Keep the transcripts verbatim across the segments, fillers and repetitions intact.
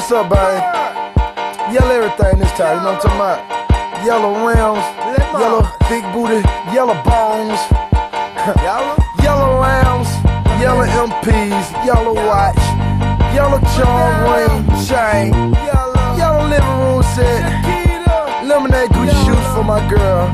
What's up, babe? Yellow everything this time, you know what I'm talking about? Yellow rims, yellow big booty, yellow bones, yellow rims, yellow M Ps, yellow watch, yellow charm ring, chain, yellow living room set, lemonade Gucci shoes for my girl.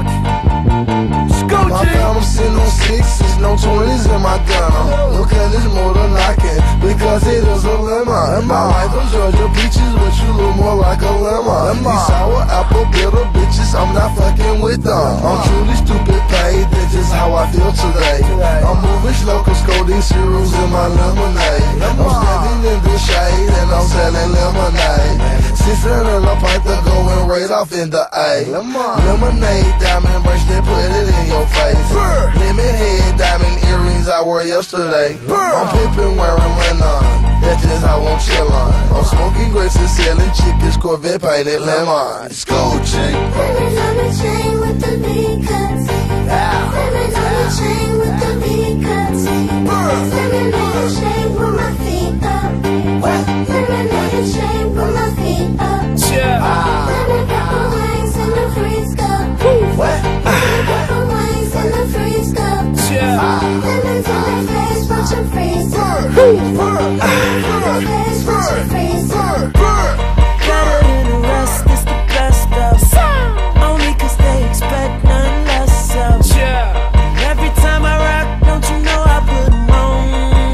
My gun, I'm sitting on sixes, no twenties in my gun. Look at this motor knocking, because it is a lemon. I like those Georgia peaches, but you look more like a lemon. These sour apple bitter bitches, I'm not fucking with them. I'm truly stupid paid, that's just how I feel today. I'm moving slow, cause codeine cereals in my lemonade. I'm standing in the shade, and I'm selling lemonade. Sixteen and a pint to going right off in the A. Lemonade, diamond bracelet, put it in your face. Lemon head, diamond earrings I wore yesterday. I'm pimping wearing linen, that's just how I'm chillin'. I'm smoking grapes and selling chickens, Corvette painted lemon. School chick. Diamonds on the chain with the big cuts. Diamonds on the chain with the big cuts. Lemonade shade with my feet up. Lemonade shade with my feet up. Lemon pepper wings in the freeze cup. Lemon pepper wings in the freeze cup. Lemons in the face, watch them freeze up. Lemons in the face, watch them freeze up. Better than the rest, it's the best of. Only cause they expect none less of. Every time I rock, don't you know I put 'em on.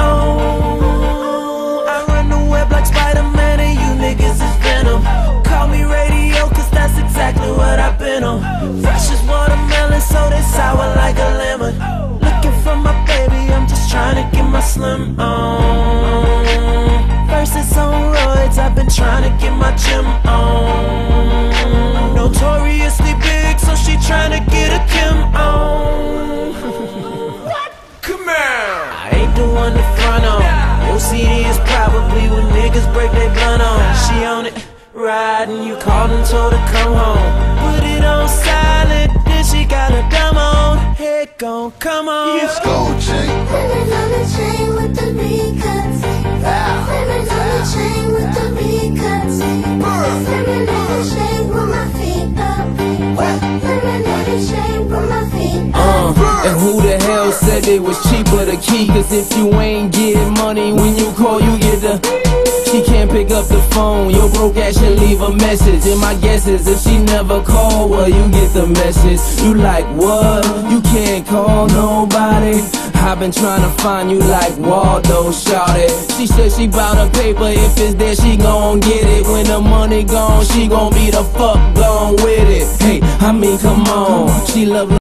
Oh, I run the web like Spider-Man and you niggas is Venom. Call me radio cause that's exactly what I've been on. Fresh as watermelon, so they sour like a lemon. Looking for my baby, I'm just trying to get my slim on. Versus on roids, I've been trying to get my gym on. Notoriously big, so she trying to get a Kim on. Come on! I ain't the one to front on. Your C D is probably when niggas break they blunt on. She on it, riding, you called and told her come home. Put it on silent, then she got a dumb on. Head gon' come on. School chick. Diamonds on the chain with the big cuts. Diamonds on the chain with the big cuts. Lemonade shade with my feet up. Lemonade shade with my feet up. Uh, and who the hell said it was cheaper to keep? Cause if you ain't getting money, when you call you get the. She can't pick up the phone, your broke ass should leave a message. And my guess is if she never call, well you get the message. You like what? You can't call nobody. I've been trying to find you like Waldo, shout it. She said she bout her paper, if it's there she gon' get it. When the money gone, she gon' be the fuck gone with it. Hey, I mean come on, she love